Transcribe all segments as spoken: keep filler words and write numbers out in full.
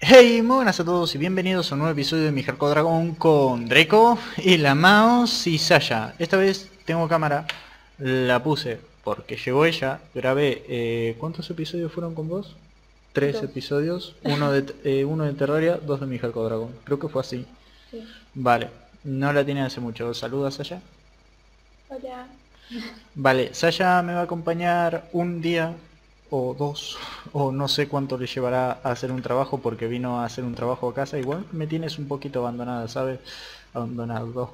Hey, muy buenas a todos y bienvenidos a un nuevo episodio de Mi Hardcore Dragon con Draco y la Mouse y Saya. Esta vez tengo cámara, la puse porque llegó ella, grabé, eh, ¿cuántos episodios fueron con vos? Tres Dos. episodios, uno de, eh, uno de Terraria, dos de Mi Hardcore Dragon, creo que fue así. Sí. Vale, no la tiene hace mucho, saluda Saya. Hola. Vale, Saya me va a acompañar un día o dos, o no sé cuánto le llevará a hacer un trabajo porque vino a hacer un trabajo a casa. Igual me tienes un poquito abandonada, ¿sabes? Abandonado.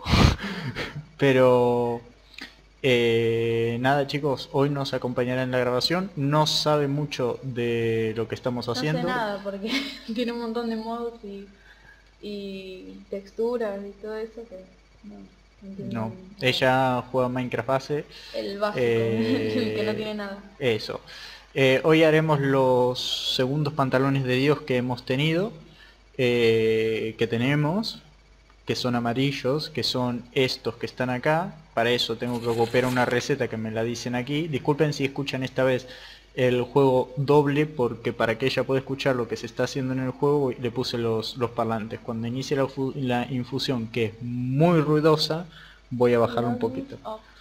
Pero eh, nada, chicos, hoy nos acompañará en la grabación. No sabe mucho de lo que estamos No sé haciendo. nada porque tiene un montón de modos y, y texturas y todo eso que no, no entiendo No, nada. ella juega Minecraft base. El básico, eh, el que no tiene nada. Eso. Eh, hoy haremos los segundos pantalones de Dios que hemos tenido, eh, que tenemos, que son amarillos, que son estos que están acá. Para eso tengo que copiar una receta que me la dicen aquí. Disculpen si escuchan esta vez el juego doble, porque para que ella pueda escuchar lo que se está haciendo en el juego le puse los, los parlantes. Cuando inicie la, la infusión, que es muy ruidosa, voy a bajarlo un poquito.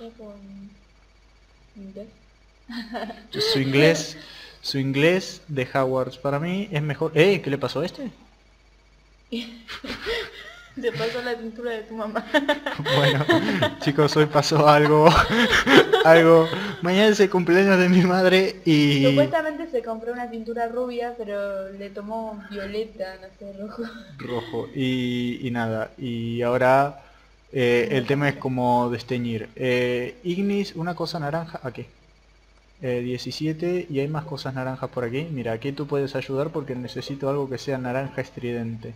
Su inglés, su inglés de Hogwarts para mí es mejor. ¡Eh! ¿Qué le pasó a este? Te pasó la pintura de tu mamá. Bueno, chicos, hoy pasó algo, algo. Mañana es el cumpleaños de mi madre y... Supuestamente se compró una pintura rubia, pero le tomó violeta, no sé, rojo. Rojo. Y, y nada, y ahora eh, el tema es como desteñir. Eh, Ignis, una cosa naranja, aquí. Eh, diecisiete y hay más cosas naranjas por aquí. Mira, aquí tú puedes ayudar porque necesito algo que sea naranja estridente.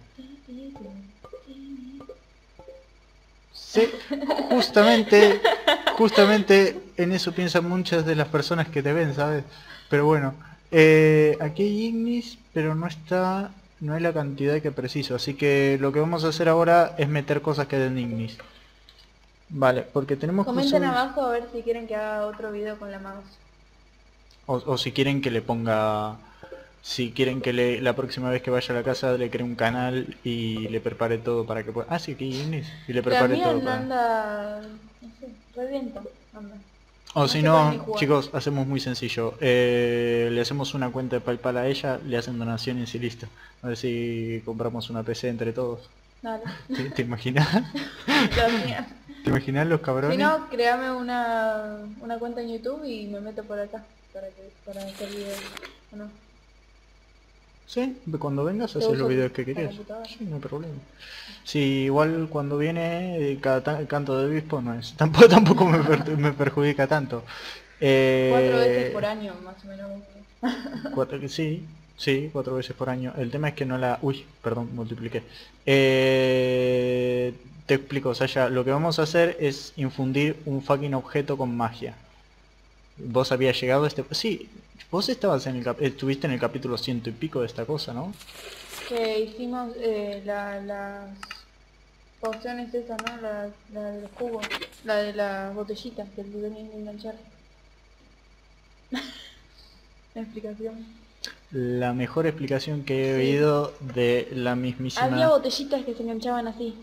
Sí, justamente, justamente en eso piensan muchas de las personas que te ven, ¿sabes? Pero bueno, eh, aquí hay Ignis, pero no está, no hay la cantidad que preciso. Así que lo que vamos a hacer ahora es meter cosas que den Ignis. Vale, porque tenemos que Comenten usar... abajo a ver si quieren que haga otro video con la mouse. O, o si quieren que le ponga... Si quieren que le, la próxima vez que vaya a la casa le cree un canal y le prepare todo para que pueda... Ah, sí, aquí hay Ignis. Y le prepare La todo mía para... anda, no sé, revienta, anda. O No si se puede ni no, jugar. chicos, hacemos muy sencillo. Eh, le hacemos una cuenta de PayPal a ella, le hacen donaciones y listo. A ver si compramos una P C entre todos. Dale. ¿Te, te imaginas? La mía. ¿Te imaginas los cabrones? Si no, créame una, una cuenta en YouTube y me meto por acá para que para hacer videos. ¿O no? Sí, cuando vengas Yo haces los uso videos que la querías. computadora. Sí, no hay problema. Sí, igual cuando viene eh, cada ta- canto de obispo no es. Tampoco, tampoco me, per- me perjudica tanto. Eh, Cuatro veces por año, más o menos. Cuatro, que sí, sí, cuatro veces por año. El tema es que no la... Uy, perdón, multipliqué. Eh, te explico, Saya. Lo que vamos a hacer es infundir un fucking objeto con magia. Vos habías llegado a este... Sí, vos estabas en el cap- estuviste en el capítulo ciento y pico de esta cosa, ¿no? Que hicimos eh, la, las pociones esas, ¿no? La, la de los cubos. La de las botellitas que tú tenías que enganchar. La explicación. La mejor explicación que he Sí. oído de la Había mismísima... botellitas que se enganchaban así.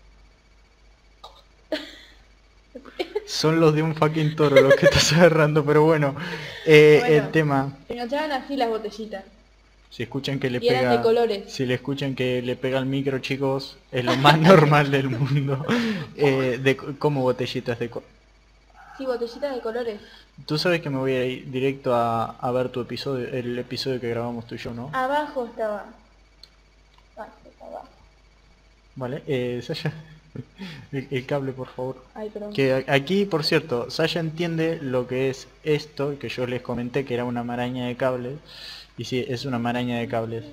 Son los de un fucking toro los que estás agarrando, pero bueno. Eh, Bueno. el tema... Se enganchaban así las botellitas. Si escuchan que le Y eran pega, de colores. si le escuchan que le pega al micro, chicos, es lo más normal del mundo. Eh, de como botellitas de co- Sí, botellitas de colores. Tú sabes que me voy a ir directo a, a ver tu episodio, el episodio que grabamos tú y yo, ¿no? Abajo estaba. Abajo, abajo. Vale, eh, Saya, el, el cable, por favor. Ay, perdón. Que a- aquí, por cierto, Saya entiende lo que es esto, que yo les comenté que era una maraña de cables. Y sí, es una maraña de cables.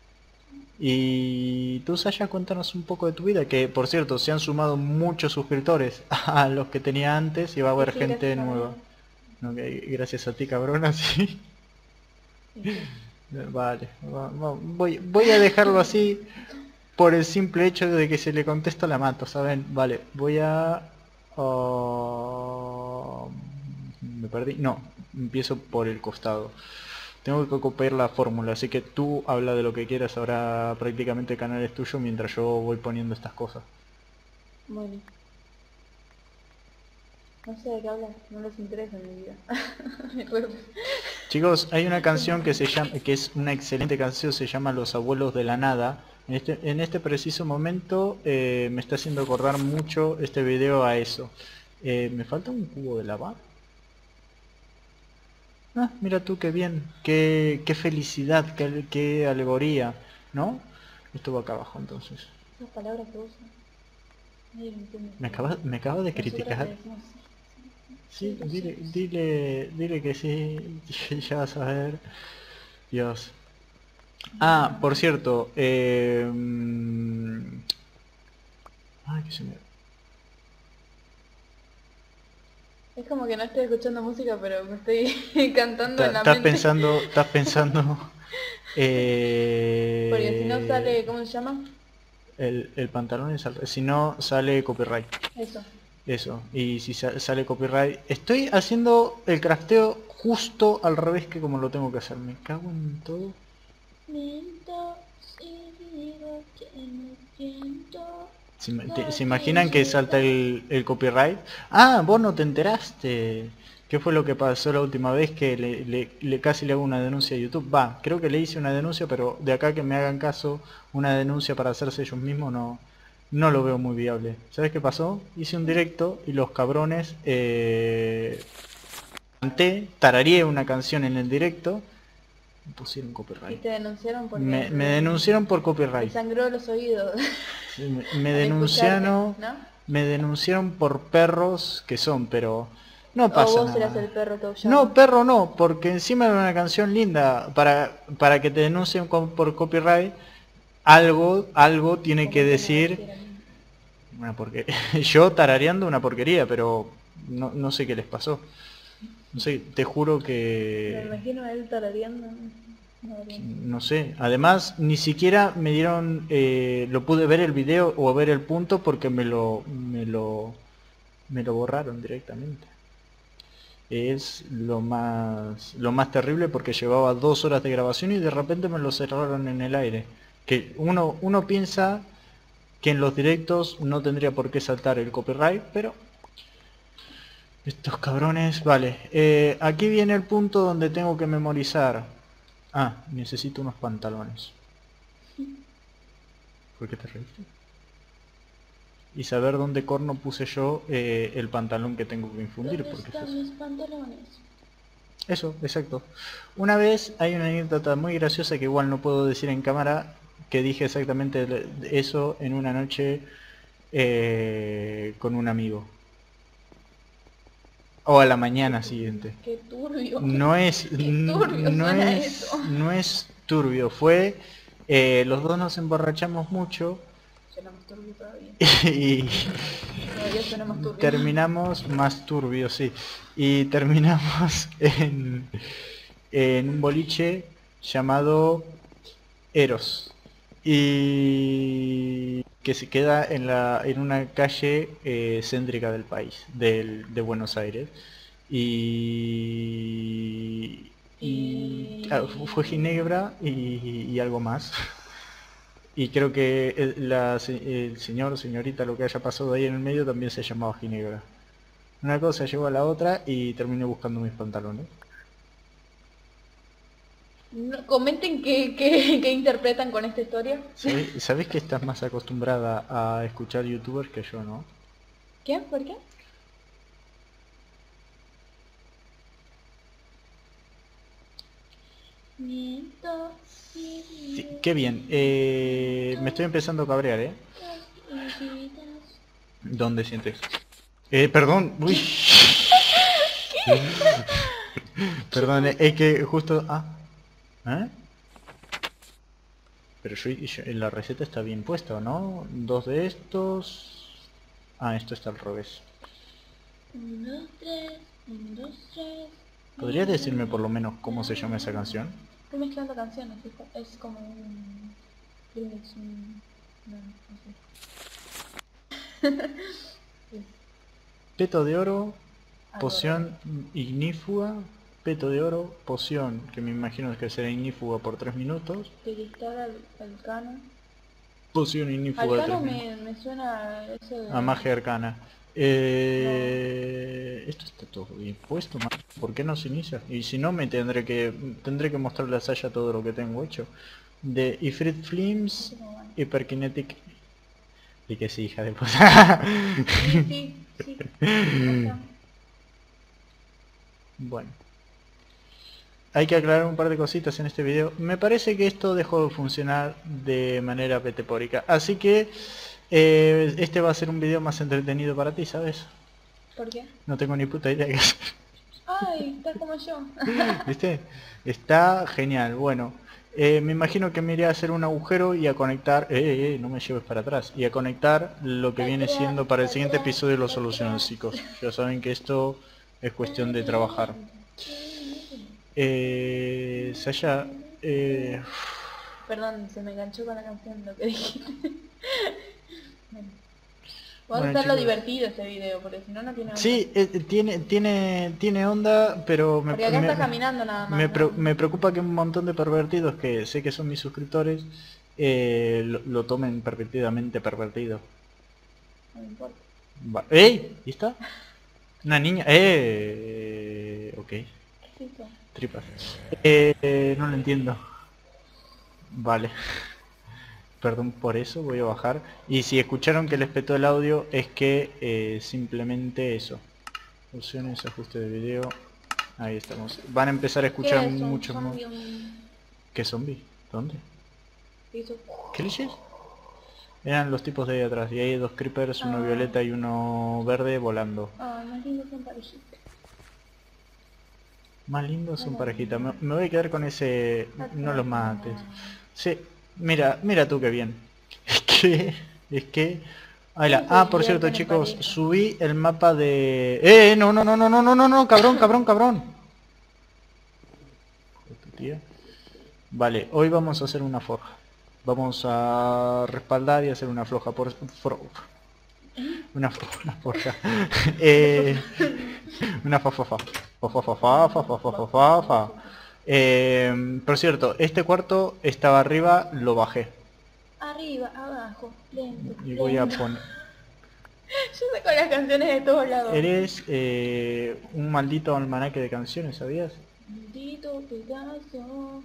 Y tú, Saya, cuéntanos un poco de tu vida, que por cierto, se han sumado muchos suscriptores a los que tenía antes y va a haber Sí, gente gracias a nueva. Ok, gracias a ti, cabrona, sí. Dios. Vale, va- va- voy, voy a dejarlo así por el simple hecho de que si le contesto la mato, ¿saben? Vale, voy a... ah, me perdí, no, empiezo por el costado. Tengo que copiar la fórmula, así que tú habla de lo que quieras, ahora prácticamente el canal es tuyo mientras yo voy poniendo estas cosas. Bueno. No sé de qué hablas, no les interesa mi vida. Mi cuerpo. Chicos, hay una canción que se llama, que es una excelente canción, se llama Los Abuelos de la Nada. En este, en este preciso momento eh, me está haciendo acordar mucho este video a eso. Eh, ¿me falta un cubo de lava? Ah, mira tú qué bien, qué, qué felicidad, qué, qué alegoría, ¿no? Esto va acá abajo entonces. Esas palabras que usan. Nadie lo entiende. Me acabas, me acabas de Nosotros criticar. le decimos sí, sí, Sí, sí, lo dile, sé, lo sé. dile, dile que sí, ya vas a ver. Dios. Ah, por cierto, eh... mm, ay, que se me... Es como que no estoy escuchando música, pero me estoy cantando ta- en la Estás mente. pensando, estás pensando... Porque si no eh... sale, ¿cómo se llama? El, el pantalón es al... Si no, sale copyright. Eso. Eso, y si sa- sale copyright... Estoy haciendo el crafteo justo al revés que como lo tengo que hacer. Me cago en todo. Miento si digo que no siento ¿Se, ima- te- lo se que imaginan que salta lleva. el, el copyright? Ah, vos no te enteraste. ¿Qué fue lo que pasó la última vez que le, le- le- casi le hago una denuncia a YouTube? Va, creo que le hice una denuncia, pero de acá que me hagan caso, una denuncia para hacerse ellos mismos no, no lo veo muy viable. ¿Sabes qué pasó? Hice un directo y los cabrones eh, canté, tarareé una canción en el directo, me pusieron Y copyright. te denunciaron porque Me, me te, denunciaron por te copyright. sangró los oídos Sí, Me, me al escucharte, denunciaron, ¿no? me denunciaron por perros que son, pero no O pasa vos eras el nada. perro que aullaba. No, perro no, porque encima era una canción linda. Para, para que te denuncien con- por copyright, algo, algo tiene Como que que me decir. decían a mí. Una porque yo tarareando una porquería, pero no, no sé qué les pasó. No sé, te juro Me que imagino a él tarareando. No, no sé. Además, ni siquiera me dieron, eh, lo pude ver el video o ver el punto porque me lo, me lo, me lo borraron directamente. Es lo más, lo más terrible porque llevaba dos horas de grabación y de repente me lo cerraron en el aire. Que uno, uno piensa que en los directos no tendría por qué saltar el copyright, pero estos cabrones, vale. Eh, aquí viene el punto donde tengo que memorizar. Ah, necesito unos pantalones. ¿Por qué te reíste? Y saber dónde corno puse yo eh, el pantalón que tengo que infundir, ¿Dónde porque es están eso. mis pantalones? Eso, exacto. Una vez hay una anécdota muy graciosa que igual no puedo decir en cámara, que dije exactamente le- eso en una noche eh, con un amigo. O a la mañana siguiente. Qué turbio. No es, Qué turbio no suena es, eso. no es turbio, fue, eh, los dos nos emborrachamos mucho Suena más turbio todavía. y Todavía suena más turbio. terminamos más turbio, sí, y terminamos en, en un boliche llamado Eros y que se queda en la en una calle eh, céntrica del país, del, de Buenos Aires. Y, y ah, fu- fue Ginebra y, y algo más. Y creo que el, la se- el señor, señorita, lo que haya pasado ahí en el medio también se llamaba Ginebra. Una cosa llevó a la otra y terminé buscando mis pantalones. No, comenten qué, qué, qué interpretan con esta historia. ¿Sabés, sabés que estás más acostumbrada a escuchar youtubers que yo, no? ¿Qué? ¿Por qué? Miento si Sí, digo qué bien. Eh, me estoy empezando a cabrear, ¿eh? las heridas. ¿Dónde sientes? Eh, perdón. Uy. Perdón, eh, es que justo... Ah. ¿Eh? Pero yo, yo- la receta está bien puesta, ¿no? Dos de estos... Ah, esto está al revés. Un, dos, tres, un, dos, tres. ¿Podrías decirme por lo menos cómo se llama esa canción? Estoy mezclando canciones, es co- es como un remix, un... No, no sé. Es Peto de oro, algo poción ignífuga, peto de oro, poción, que me imagino que será ignífuga por tres minutos. Cristal al, arcano. Poción ignífuga de tres Arcano minutos. me, me suena eso de... A magia arcana. Eh, no. Esto está todo bien puesto, man. ¿Por qué no se inicia? Y si no, me tendré que tendré que mostrarle a Saya todo lo que tengo hecho. De Ifrit Flames, Hyperkinetic. Y que sí, hija de puta. Sí, sí, sí. Acá. Bueno. Hay que aclarar un par de cositas en este video. Me parece que esto dejó de funcionar de manera petepórica. Así que eh, este va a ser un video más entretenido para ti, ¿sabes? ¿Por qué? No tengo ni puta idea qué hacer. Ay, está como yo. ¿Viste? Está genial. Bueno, eh, me imagino que me iré a hacer un agujero y a conectar... Eh, eh, eh, no me lleves para atrás. Y a conectar lo que viene siendo para el siguiente episodio los soluciones, chicos. Ya saben que esto es cuestión de trabajar. Eh... Saya... Eh... Perdón, se me enganchó con la canción lo que dijiste. Bueno. Vamos Bueno, a hacerlo chicos, divertido este video, porque si no, no tiene onda. sí, eh, tiene, tiene, tiene onda, pero me, Porque acá me, está caminando nada más. me, ¿no? pre- me preocupa que un montón de pervertidos, que sé que son mis suscriptores, eh, lo, lo tomen pervertidamente pervertido. No me importa. Va- ¡Ey! ¿Y está? Una niña... ¡Eh! Ok, ¿Qué es eso? tripas. Eh, eh, no lo entiendo. Vale. Perdón por eso, voy a bajar. Y si escucharon que les petó el audio, es que eh, simplemente eso. Opciones, ajuste de video. Ahí estamos. Van a empezar a escuchar ¿Qué es un muchos más. zombie, un- ¿Qué zombie? ¿Dónde? ¿Qué hizo? ¿Qué leches? Eran los tipos de ahí atrás. Y hay dos creepers, uno Ah. violeta y uno verde volando. Ay, más lindo son parejitas. Más lindos son Hola. parejitas. Me, me voy a quedar con ese... No los mates. Sí, mira, mira tú qué bien. Es que... Es que... Ahí la- Ah, por cierto, chicos, subí el mapa de... ¡Eh! No, no, no, no, no, no, no, no, cabrón, cabrón, cabrón. Tía. Vale, hoy vamos a hacer una forja. Vamos a respaldar y hacer una floja por... for- Una, fo- una forja. eh, una fa fa fa. Fa fa fa fa fa fa fa fa fa fa. Eh, por cierto, este cuarto estaba arriba, lo bajé. Arriba, abajo, lento. Y voy a lento. poner... Yo saco las canciones de todos lados. Eres eh, un maldito almanaque de canciones, ¿sabías? Maldito pedazo.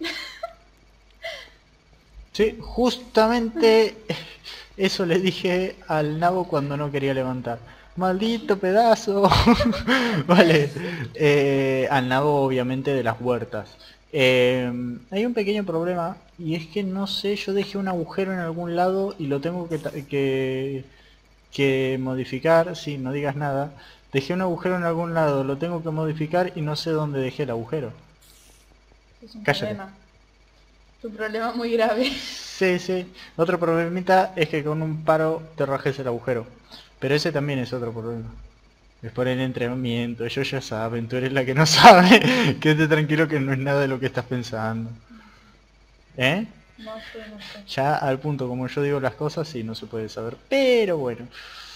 Sí, justamente eso le dije al nabo cuando no quería levantar. Maldito pedazo. Vale. Eh, al nabo obviamente de las huertas. Eh, hay un pequeño problema y es que no sé, yo dejé un agujero en algún lado y lo tengo que, ta- que, que modificar. Sí, no digas nada. Dejé un agujero en algún lado, lo tengo que modificar y no sé dónde dejé el agujero. Es un Cállate. problema. Es un problema muy grave. Sí, sí. Otro problemita es que con un paro te rajes el agujero. Pero ese también es otro problema. Es por el entrenamiento. Ellos ya saben, tú eres la que no sabe. Quédate tranquilo que no es nada de lo que estás pensando. ¿Eh? No sé, no sé. Ya al punto como yo digo las cosas, sí, no se puede saber. Pero bueno.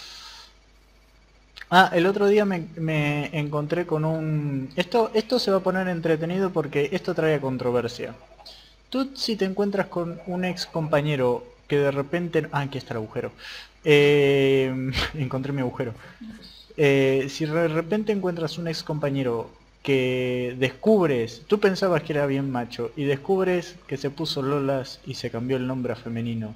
Ah, el otro día me, me encontré con un... Esto, esto se va a poner entretenido porque esto trae controversia. Tú si te encuentras con un ex compañero que de repente... Ah, aquí está el agujero. Eh, encontré mi agujero. Eh, si de repente encuentras un ex compañero que descubres... Tú pensabas que era bien macho y descubres que se puso Lolas y se cambió el nombre a femenino.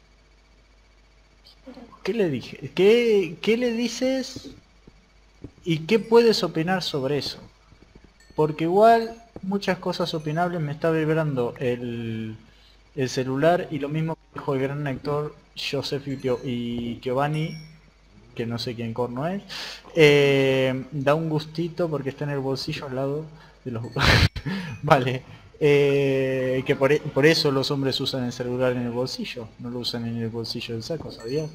¿Qué le dije? ¿Qué, qué le dices? ¿Y qué puedes opinar sobre eso? Porque igual muchas cosas opinables. Me está vibrando el, el celular y lo mismo que dijo el gran actor Joseph y Gio- y Giovanni, que no sé quién corno es. Eh, da un gustito porque está en el bolsillo al lado de los... Vale. Eh, que por, e- por eso los hombres usan el celular en el bolsillo, no lo usan en el bolsillo del saco, ¿sabías?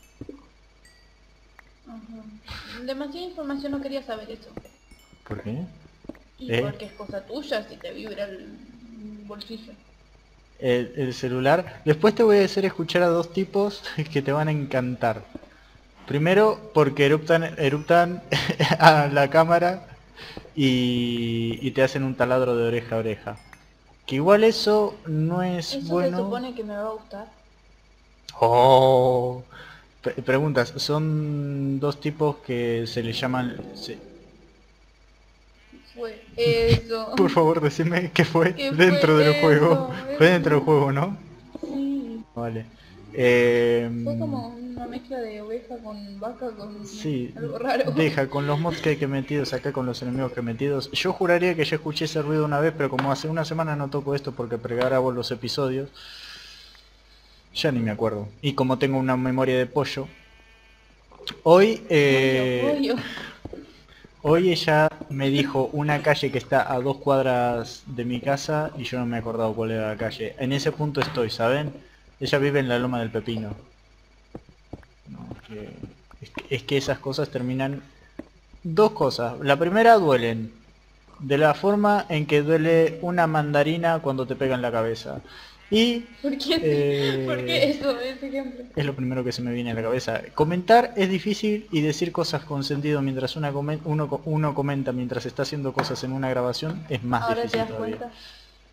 Ajá. Demasiada información, no quería saber eso. ¿Por qué? Y ¿Eh? porque es cosa tuya si te vibra el bolsillo. El, el celular. Después te voy a hacer escuchar a dos tipos que te van a encantar. Primero, porque eruptan, eruptan a la cámara y, y te hacen un taladro de oreja a oreja. Que igual eso no es Eso bueno. se supone que me va a gustar. Oh, Pre- preguntas, son dos tipos que se les llaman... se- Fue eso. Por favor, decime qué fue ¿Qué dentro del fue juego. eso? Fue dentro del juego, ¿no? Sí. Vale. Eh, Fue como una mezcla de oveja con vaca con Sí, algo raro. deja, con los mods que hay que metidos acá, con los enemigos que metidos. Yo juraría que ya escuché ese ruido una vez, pero como hace una semana no toco esto porque pregrabo los episodios, ya ni me acuerdo. Y como tengo una memoria de pollo, hoy... eh, Pollo, pollo. Hoy ella me dijo una calle que está a dos cuadras de mi casa y yo no me he acordado cuál era la calle. En ese punto estoy, ¿saben? Ella vive en la Loma del Pepino. No, que- es, que, es que esas cosas terminan... Dos cosas. La primera, duelen. De la forma en que duele una mandarina cuando te pega en la cabeza. Y... ¿Por qué? eh, ¿Por qué eso, ese ejemplo? es lo primero que se me viene a la cabeza. Comentar es difícil y decir cosas con sentido mientras una comen- uno, co- uno comenta mientras está haciendo cosas en una grabación es más Ahora te difícil das todavía. cuenta.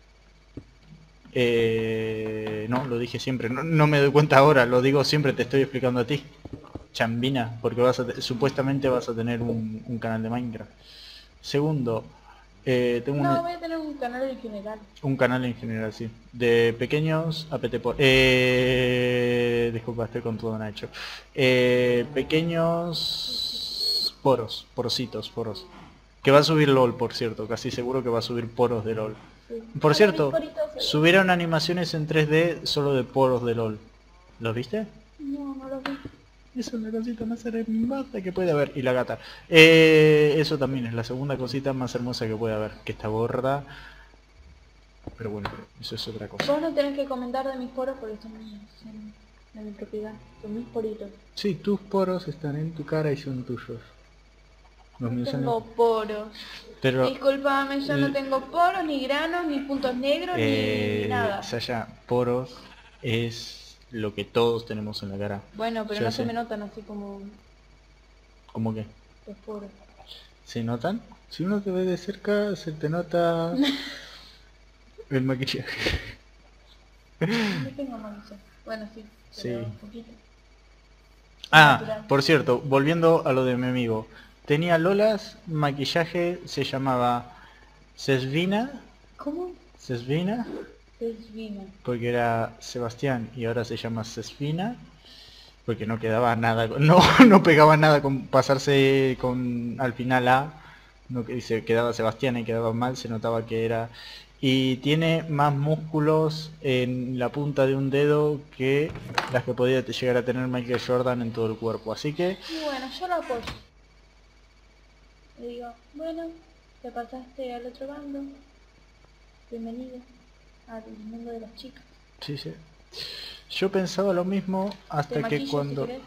Eh, no, lo dije siempre. No, no me doy cuenta ahora, lo digo siempre, te estoy explicando a ti. Chambina, porque vas a te- supuestamente vas a tener un, un canal de Minecraft. Segundo, eh, tengo No, un, voy a tener un canal en general. un canal en general, sí. De pequeños A P T por... Eh, disculpa, estoy con todo Nacho. Eh, pequeños poros, porositos, poros. Que va a subir LOL, por cierto. Casi seguro que va a subir poros de LOL. Sí. Por Ay, cierto, mis poritos se- subieron animaciones en tres D solo de poros de LOL. ¿Los viste? No, no lo vi. Es una cosita más hermosa que puede haber. Y la gata. Eh, eso también es la segunda cosita más hermosa que puede haber. Que está gorda. Pero bueno, eso es otra cosa. Vos no tenés que comentar de mis poros porque son míos, son de mi propiedad, son mis poritos. Sí, tus poros están en tu cara y son tuyos. Los No míos son- tengo poros. Pero... Disculpame, yo no L- tengo poros, ni granos, ni puntos negros, ni- Eh, ni nada. Saya, poros es lo que todos tenemos en la cara. Bueno, pero Yo no sé. se me notan así como ¿Cómo que? los poros. ¿Se notan? Si uno te ve de cerca, se te nota el maquillaje. No tengo mancha. Bueno, sí, pero Sí. un poquito. Ah, Natural. por cierto, volviendo a lo de mi amigo. Tenía Lolas, maquillaje se llamaba Sesvina. ¿Cómo? Sesvina. Es vino. Porque era Sebastián y ahora se llama Sesvina. Porque no quedaba nada, con- no, no pegaba nada con pasarse con al final A. No que se quedaba Sebastián y quedaba mal, se notaba que era. Y tiene más músculos en la punta de un dedo que las que podía llegar a tener Michael Jordan en todo el cuerpo. Así que Y bueno, yo lo apoyo. Le digo, bueno, te pasaste al otro bando. Bienvenido al mundo de las chicas. sí, sí. Yo pensaba lo mismo Te hasta que maquillo cuando... si querés.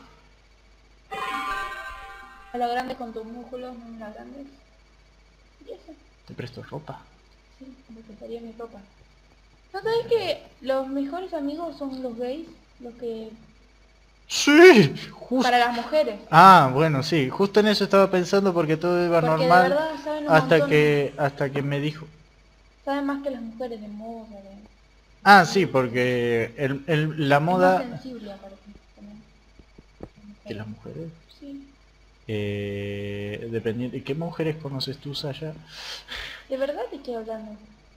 A la grande con tus músculos, no la grandes. Y eso, Te presto ropa. sí, me prestaría mi ropa. ¿No sabés que los mejores amigos son los gays? Los que... Sí, justo. Para las mujeres. Ah, bueno, sí, justo en eso estaba pensando porque todo iba Porque de normal verdad saben un hasta montón. que hasta que me dijo... Saben más que las mujeres de moda. De... Ah, sí, porque el, el- la Es más moda... sensible aparte. También. ¿Que las mujeres? Sí. Eh, dependiente... ¿Qué mujeres conoces tú, Saya? De verdad te estoy hablando.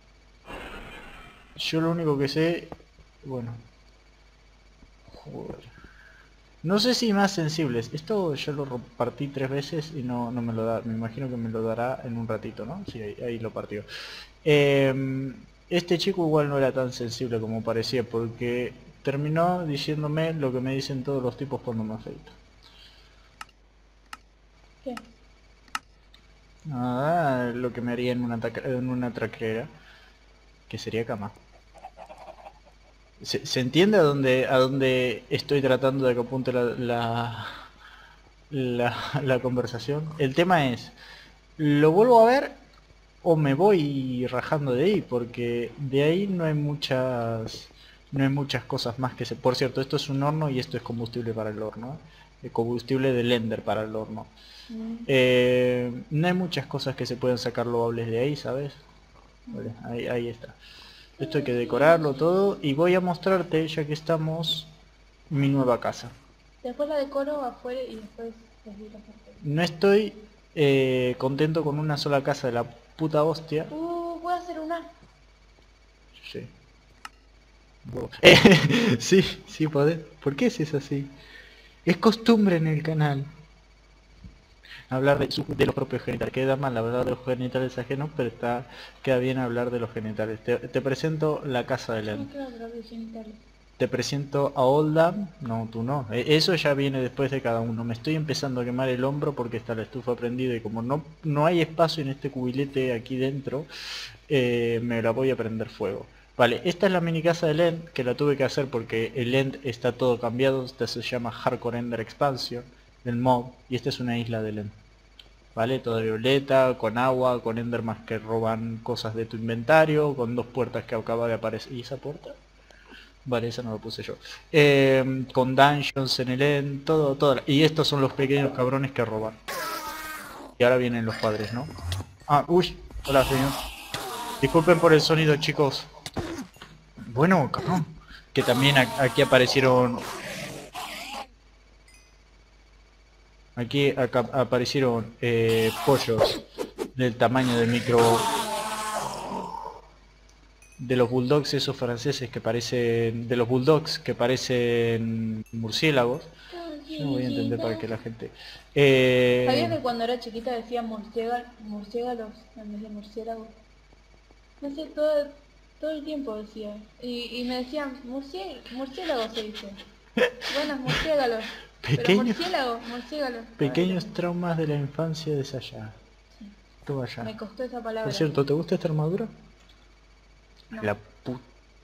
Yo lo único que sé... Bueno... Joder. No sé si más sensibles. Esto yo lo partí tres veces y no, no me lo da. Me imagino que me lo dará en un ratito, ¿no? Sí, ahí, ahí lo partió. Eh, este chico igual no era tan sensible como parecía porque terminó diciéndome lo que me dicen todos los tipos cuando me afeito. ¿Qué? Ah, lo que me haría en una, taca- en una traquera, que sería cama. ¿Se, se entiende a dónde, a dónde estoy tratando de que apunte la, la, la, la conversación? El tema es, ¿lo vuelvo a ver o me voy rajando de ahí? Porque de ahí no hay muchas no hay muchas cosas más que se... Por cierto, esto es un horno y esto es combustible para el horno, ¿eh? de combustible del Ender para el horno. Mm. Eh, no hay muchas cosas que se puedan sacar loables de ahí, ¿sabes? Vale, ahí, ahí está. Esto hay que decorarlo todo y voy a mostrarte, ya que estamos, mi nueva casa. Después la decoro afuera y después les di la parte. No estoy eh, contento con una sola casa de la puta hostia. Uh, voy a hacer una. Sí. Eh, sí, sí podés. ¿Por qué es así? Es costumbre en el canal hablar de, su- de los propios genitales. Queda mal hablar de los genitales ajenos, pero está queda bien hablar de los genitales. Te, te presento la casa de Yo Len. no quiero hablar de genitales. Te presento a Oldham. No, tú no. E- Eso ya viene después de cada uno. Me estoy empezando a quemar el hombro porque está la estufa prendida y como no, no hay espacio en este cubilete aquí dentro, eh, me la voy a prender fuego. Vale, esta es la mini casa del End, que la tuve que hacer porque el End está todo cambiado. Esta se llama Hardcore Ender Expansion del mod y esta es una isla del End. Vale, toda violeta, con agua, con endermas que roban cosas de tu inventario, con dos puertas que acaba de aparecer. ¿Y esa puerta? Vale, esa no lo puse yo. Eh, con dungeons en el end, todo, todo. Y estos son los pequeños cabrones que roban. Y ahora vienen los padres, ¿no? Ah, uy, hola señor. Disculpen por el sonido, chicos. Bueno, cabrón. Que también a- aquí aparecieron... Aquí acá aparecieron eh, pollos del tamaño del micro... De los bulldogs esos franceses que parecen... De los bulldogs que parecen murciélagos. Yo no voy a entender para que la gente... Eh... ¿Sabías que cuando era chiquita decía murciélago, murciélagos en vez de murciélago? No sé, todo, todo el tiempo decía. Y, y me decían, "Murcie- murciélago se dice. Buenos murciélagos. Pero Pequeños, murciélago, murciélago. pequeños traumas de la infancia de Saya. Sí, Toma ya. me costó esa palabra. Por cierto, ¿te gusta esta armadura? No, La pu...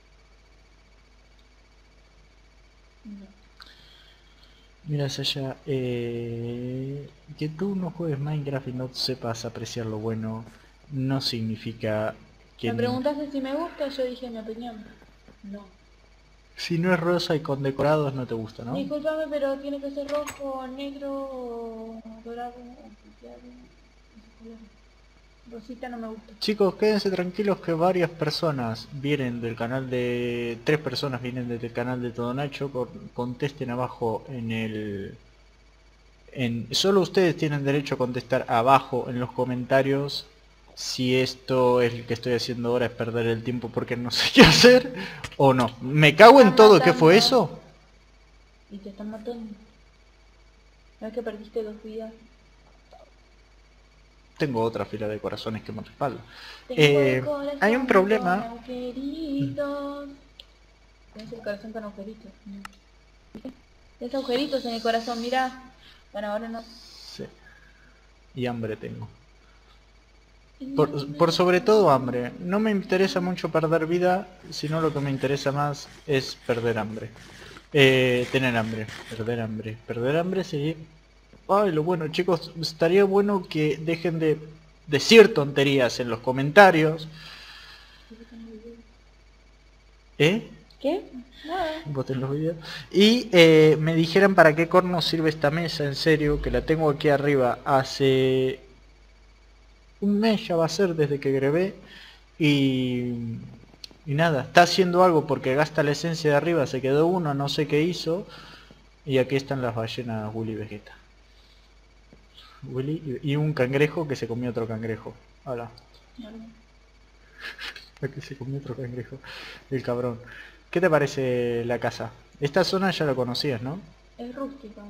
no. Mira, Saya, eh... que tú no juegues Minecraft y no sepas apreciar lo bueno no significa que... Me preguntaste si me gusta, yo dije mi opinión. No. Si no es rosa y con decorados no te gusta, ¿no? Disculpame, pero tiene que ser rojo, negro, dorado, plateado, esos colores. Rosita no me gusta. Chicos, quédense tranquilos que varias personas vienen del canal de... Tres personas vienen del canal de Todo Nacho. Con- Contesten abajo en el... En... Solo ustedes tienen derecho a contestar abajo en los comentarios si esto es lo que estoy haciendo ahora es perder el tiempo porque no sé qué hacer o no. Me cago en Están todo, ¿qué fue matando. eso? Y te están matando. ¿No es que perdiste dos vidas? Tengo otra fila de corazones que me respaldan. Tengo Eh, el corazón hay un con problema. agujeritos. Tienes el corazón con agujeritos. ¿Viste? Tienes agujeritos en el corazón, mira. Bueno, ahora no. Sí. Y hambre tengo. Por, por sobre todo hambre. No me interesa mucho perder vida, sino lo que me interesa más es perder hambre. Eh, tener hambre, perder hambre. Perder hambre sí. Ay, lo bueno, chicos, estaría bueno que dejen de decir tonterías en los comentarios. ¿Eh? ¿Qué? Nada. Voten los videos. Y eh, me dijeran para qué corno sirve esta mesa, en serio, que la tengo aquí arriba hace un mes ya va a ser desde que grabé. Y, y nada, está haciendo algo porque gasta la esencia de arriba, se quedó uno, no sé qué hizo. Y aquí están las ballenas Willy y Vegeta. Willy y, y un cangrejo que se comió otro cangrejo. Hola. No, no. Que se comió otro cangrejo. El cabrón. ¿Qué te parece la casa? Esta zona ya la conocías, ¿no? Es rústica.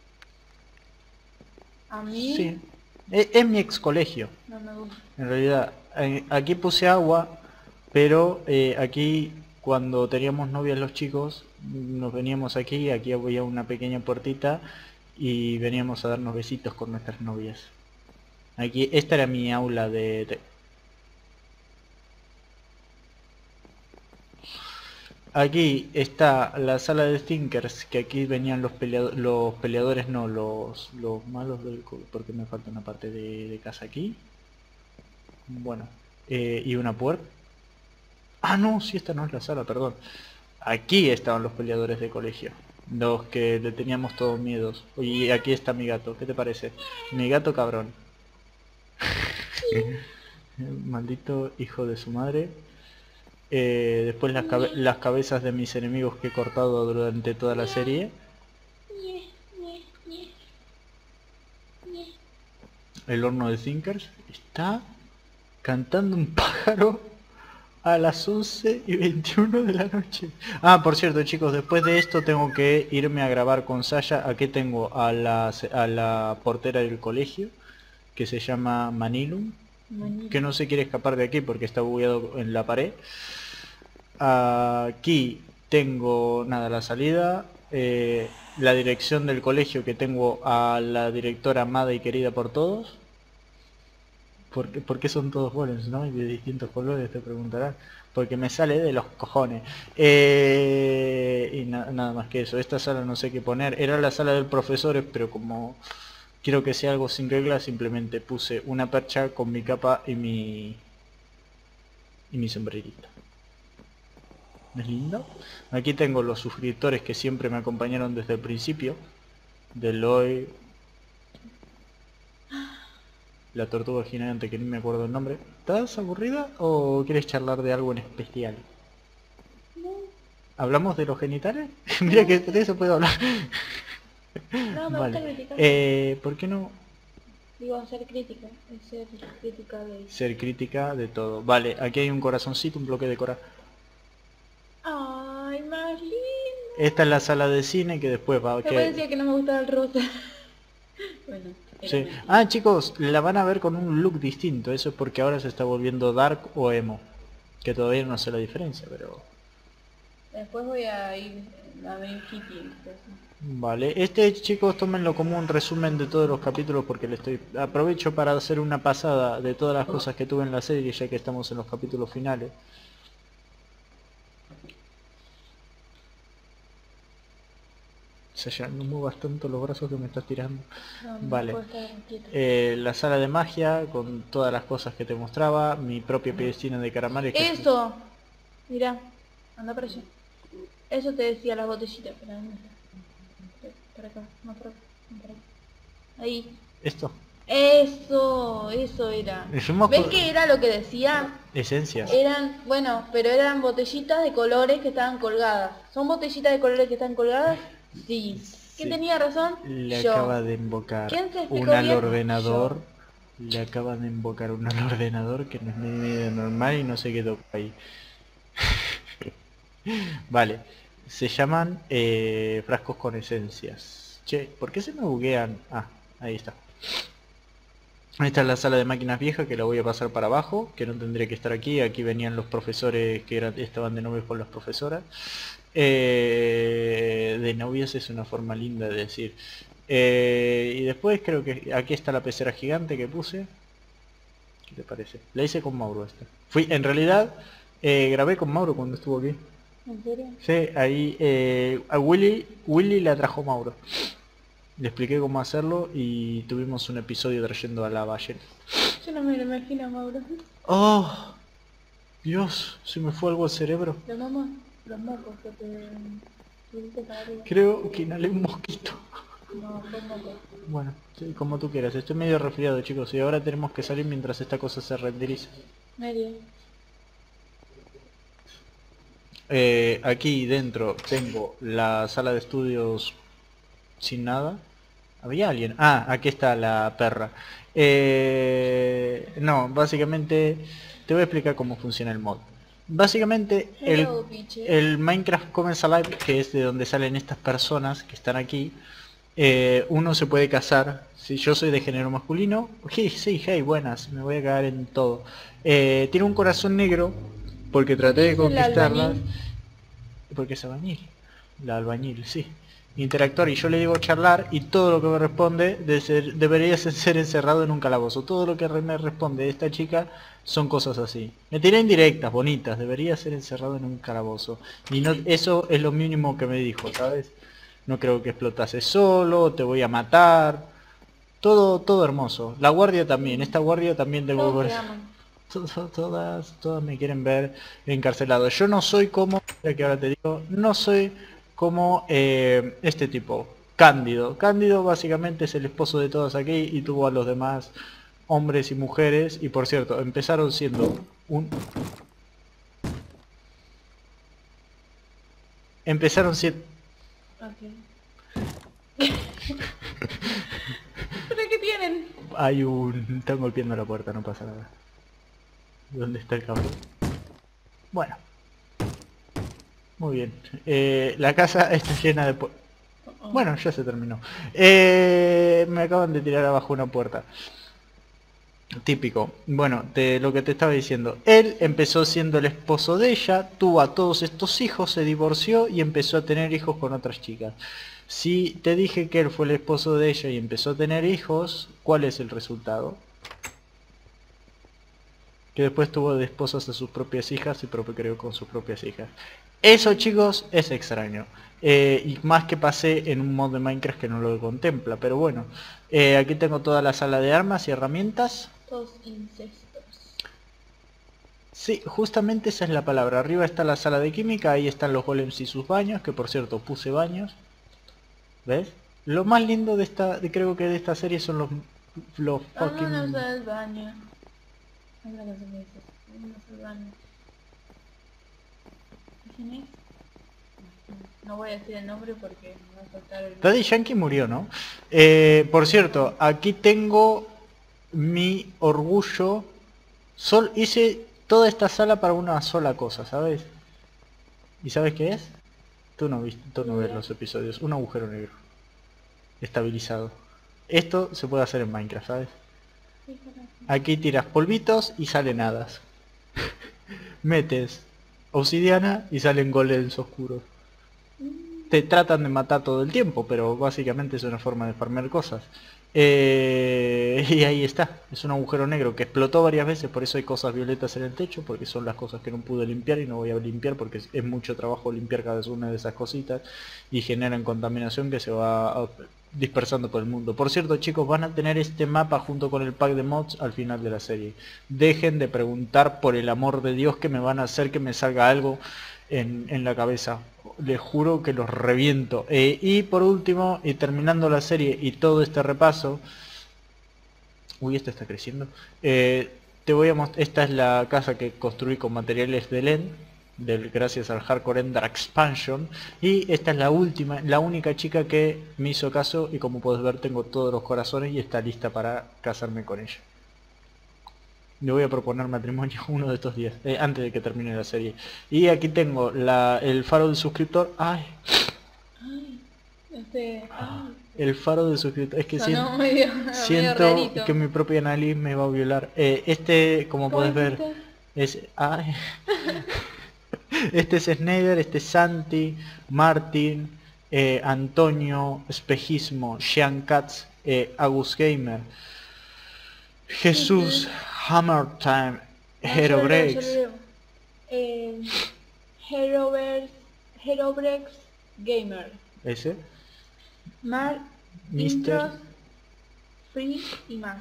A mí Sí. Es, es mi ex colegio. no me gusta. En realidad, eh, aquí puse agua, pero eh, aquí cuando teníamos novias los chicos, nos veníamos aquí, aquí había una pequeña puertita y veníamos a darnos besitos con nuestras novias. Aquí, esta era mi aula de... de- Aquí está la sala de Thinkers, que aquí venían los peleadores, los peleadores no, los, los malos del... co- porque me falta una parte de, de casa aquí. Bueno, eh, y una puerta. Ah, no, sí, esta no es la sala, perdón. Aquí estaban los peleadores de colegio. Los que le teníamos todos miedos. Y aquí está mi gato. ¿Qué te parece? Mi gato cabrón. Maldito hijo de su madre. Eh, después las, cabe las cabezas de mis enemigos que he cortado durante toda la serie. El horno de Thinkers. Está cantando un pájaro a las once y veintiuno de la noche. Ah, por cierto, chicos, después de esto tengo que irme a grabar con Sasha. Aquí tengo a la, a la portera del colegio, que se llama Manilum, Manilum, que no se quiere escapar de aquí porque está bugueado en la pared. Aquí tengo, nada, la salida, eh, la dirección del colegio, que tengo a la directora amada y querida por todos. ¿Por qué, ¿Por qué son todos golems, no? Y de distintos colores, te preguntarás. Porque me sale de los cojones. Eh, y na nada más que eso. Esta sala no sé qué poner. Era la sala del profesor, pero como quiero que sea algo sin reglas, simplemente puse una percha con mi capa y mi... y mi sombrerito. ¿No es lindo? Aquí tengo los suscriptores que siempre me acompañaron desde el principio. Deloy... La tortuga gigante, que ni me acuerdo el nombre. ¿Estás aburrida o quieres charlar de algo en especial? No. ¿Hablamos de los genitales? Mira no, que de eso puedo hablar. No, me vale. gusta criticar. Eh, ¿por qué no? Digo, ser crítica. Es ser crítica de... Ser crítica de todo. Vale, aquí hay un corazoncito, un bloque de cora. Ay, más lindo. Esta es la sala de cine que después va... Me que... decía que no me gustaba el rosa. Bueno. Sí. Ah, chicos, la van a ver con un look distinto. Eso es porque ahora se está volviendo dark o emo. Que todavía no sé la diferencia, pero... Después voy a ir a ver hippie. Vale, este, chicos, tómenlo como un resumen de todos los capítulos, porque le estoy... Aprovecho para hacer una pasada de todas las cosas que tuve en la serie, ya que estamos en los capítulos finales. O sea, ya no muevas tanto los brazos que me estás tirando. No, no vale. Eh, la sala de magia con todas las cosas que te mostraba. Mi propia piedestina de caramales. Eso. Que... Mira, anda para allá. Eso te decía las botellitas. Para, para acá, no para acá, no para acá. Ahí. Esto. Eso, eso era. ¿Ves que era lo que decía? Esencias. Eran, bueno, pero eran botellitas de colores que estaban colgadas. ¿Son botellitas de colores que están colgadas? Sí. ¿Quién sí. tenía razón? Le Yo. acaba de invocar un al ordenador. Yo. Le acaba de invocar un al ordenador que no es medio normal y no se quedó ahí. Vale. Se llaman eh, frascos con esencias. Che, ¿por qué se me buguean? Ah, ahí está. Esta es la sala de máquinas vieja, que la voy a pasar para abajo, que no tendría que estar aquí. Aquí venían los profesores que eran, estaban de novios con las profesoras. Eh, de novios es una forma linda de decir. Eh, y después creo que aquí está la pecera gigante que puse. ¿Qué te parece? La hice con Mauro esta. Fui, en realidad, eh, grabé con Mauro cuando estuvo aquí. ¿En serio? Sí, ahí eh, a Willy, Willy la trajo Mauro. Le expliqué cómo hacerlo y tuvimos un episodio trayendo a la ballena. Yo no me lo imagino, Mauro. ¡Oh! Dios, se me fue algo al cerebro. La mamá, los mocos que te... Creo que inhalé un mosquito. No, fue moco. Bueno, sí, como tú quieras. Estoy medio resfriado, chicos, y ahora tenemos que salir mientras esta cosa se renderiza. Medio. Eh, aquí dentro tengo la sala de estudios sin nada. ¿Había alguien? Ah, aquí está la perra. Eh, no, básicamente te voy a explicar cómo funciona el mod. Básicamente el, el Minecraft Comments Alive, que es de donde salen estas personas que están aquí, eh, uno se puede casar. Si yo soy de género masculino, sí, sí, hey, buenas, me voy a cagar en todo. Eh, tiene un corazón negro porque traté de conquistarla. Porque es albañil. La albañil, sí. Interactuar y yo le digo charlar y todo lo que me responde de ser, debería ser encerrado en un calabozo. Todo lo que me responde esta chica son cosas así. Me tiré indirectas, bonitas, debería ser encerrado en un calabozo. Y no, eso es lo mínimo que me dijo, ¿sabes? No creo que explotase solo, te voy a matar. Todo, todo hermoso. La guardia también, esta guardia también tengo... to- to- todas, todas me quieren ver encarcelado. Yo no soy como, ya que ahora te digo, no soy como eh, este tipo, Cándido. Cándido básicamente es el esposo de todos aquí y tuvo a los demás hombres y mujeres. Y por cierto, empezaron siendo un... Empezaron siendo... Ok. ¿Pero qué tienen? Hay un... Están golpeando la puerta, no pasa nada. ¿Dónde está el cabrón? Bueno. Muy bien. Eh, la casa está llena de... pu- Oh, oh. Bueno, ya se terminó. Eh, me acaban de tirar abajo una puerta. Típico. Bueno, de lo que te estaba diciendo. Él empezó siendo el esposo de ella, tuvo a todos estos hijos, se divorció y empezó a tener hijos con otras chicas. Si te dije que él fue el esposo de ella y empezó a tener hijos, ¿cuál es el resultado? Que después tuvo de esposas a sus propias hijas y procreó con sus propias hijas. Eso, chicos, es extraño. Eh, y más que pasé en un mod de Minecraft que no lo contempla. Pero bueno, eh, aquí tengo toda la sala de armas y herramientas. Todos incestos. Sí, justamente esa es la palabra. Arriba está la sala de química, ahí están los golems y sus baños, que por cierto puse baños. ¿Ves? Lo más lindo de esta, de, creo que de esta serie son los, los fucking... Vámonos al baño. Es la canción que dices. Vámonos al baño. ¿Quién es? No voy a decir el nombre porque me va a faltar el... Daddy Yankee murió, ¿no? Eh, por cierto, aquí tengo mi orgullo. Sol, hice toda esta sala para una sola cosa, ¿sabes? ¿Y sabes qué es? Tú no viste, tú no ves los episodios. Un agujero negro. Estabilizado. Esto se puede hacer en Minecraft, ¿sabes? Aquí tiras polvitos y salen hadas. Metes obsidiana y salen golems oscuros. Te tratan de matar todo el tiempo, pero básicamente es una forma de farmear cosas. Eh, y ahí está, es un agujero negro que explotó varias veces, por eso hay cosas violetas en el techo, porque son las cosas que no pude limpiar y no voy a limpiar porque es, es mucho trabajo limpiar cada una de esas cositas y generan contaminación que se va dispersando por el mundo. Por cierto, chicos, van a tener este mapa junto con el pack de mods al final de la serie. Dejen de preguntar, por el amor de Dios, que me van a hacer que me salga algo en, en la cabeza. Les juro que los reviento. Eh, y por último, y terminando la serie y todo este repaso... Uy, esto está creciendo. Eh, te voy a mostrar... Esta es la casa que construí con materiales del End, del, gracias al Hardcore Ender Expansion. Y esta es la última, la única chica que me hizo caso. Y como puedes ver, tengo todos los corazones y está lista para casarme con ella. Le voy a proponer matrimonio uno de estos días, eh, antes de que termine la serie. Y aquí tengo la, el faro del suscriptor. Ay, Ay, este... Ay. el faro del suscriptor. Es que Sonó siento, medio, medio siento rarito. que mi propia nariz me va a violar. Eh, este, como ¿Cómo puedes ver, dijiste? es... Ay. Este es Snyder, este es Santi, Martin, eh, Antonio, Espejismo, Jean Katz, eh, Agus Gamer, Jesús, Hammer Time, No, Hero yo lo leo, yo lo Breaks. leo. Eh, Herobrex, Herobrex Gamer. Ese, Mar, Mister Intros, Free y más.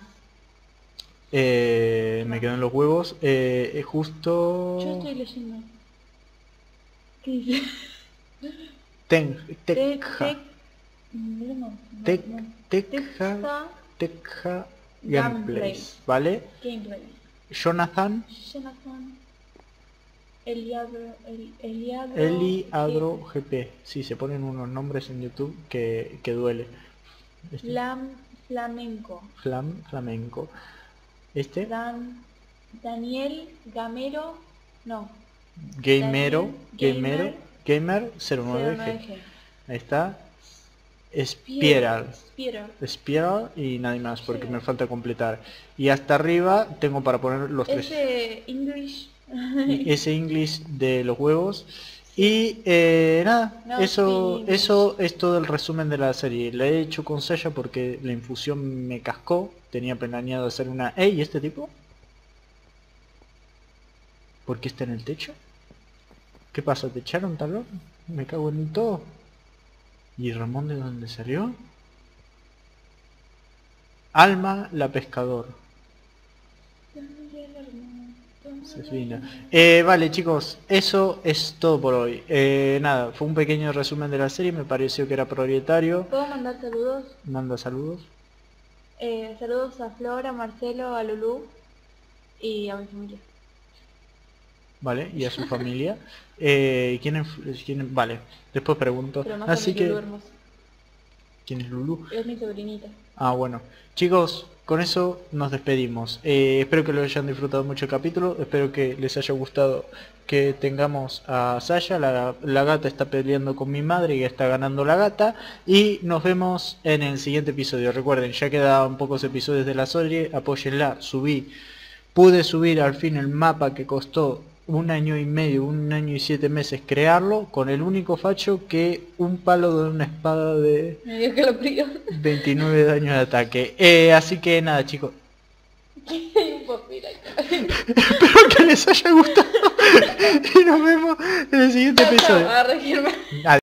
Eh, me quedan los huevos. Eh, eh, justo... Yo estoy leyendo. ¿Qué dice? Ten, Tec, Tekja. tec, no, no, Tec, no. Tekja. Tekja Tekja Gameplay. Gameplays. ¿Vale? Gameplay. Jonathan. Jonathan. Eliadro. El, Eliadro. Eliadro G P. Sí, se ponen unos nombres en YouTube que, que duele. Este, Flam, flamenco. Flam, flamenco. Este, Dan, Daniel Gamero. No. Gamero, Daniel Gamero, Gamer cero nueve cero nueve G. G. Ahí está. Spiral. Spiral. Spiral y nadie más porque Sí. me falta completar. Y hasta arriba tengo para poner los tres. Ese English. Y ese English de los huevos. Y eh, nada, No, eso, sí. eso es todo el resumen de la serie. La he hecho con Sasha porque la infusión me cascó. Tenía planeado hacer una... ¡Ey! ¿Y este tipo? ¿Por qué está en el techo? ¿Qué pasa? ¿Te echaron talón? Me cago en todo. ¿Y Ramón de dónde salió? Alma la pescador. Daniel Hermano. Josefina. Eh, vale chicos, eso es todo por hoy. Eh, nada, fue un pequeño resumen de la serie, me pareció que era prioritario. ¿Puedo mandar saludos? Manda saludos. Eh, saludos a Flora, a Marcelo, a Lulú y a mi familia. Vale, y a su familia. Eh, ¿quién es, quién es? Vale, después pregunto. Pero más Así a mi que... Lulú hermosa. ¿Quién es Lulu? Es mi sobrinita. Ah, bueno. Chicos, con eso nos despedimos. Eh, espero que lo hayan disfrutado mucho el capítulo. Espero que les haya gustado que tengamos a Sasha. La, la gata está peleando con mi madre y está ganando la gata. Y nos vemos en el siguiente episodio. Recuerden, ya quedaban pocos episodios de la serie. Apóyenla. Subí. Pude subir al fin el mapa que costó un año y medio, un año y siete meses crearlo, con el único facho que un palo de una espada de Me dio calofrío. veintinueve daños de ataque. Eh, así que nada chicos, Hay un papel acá. espero que les haya gustado y nos vemos en el siguiente Chao, chao, episodio. agarra, Germán. Adiós.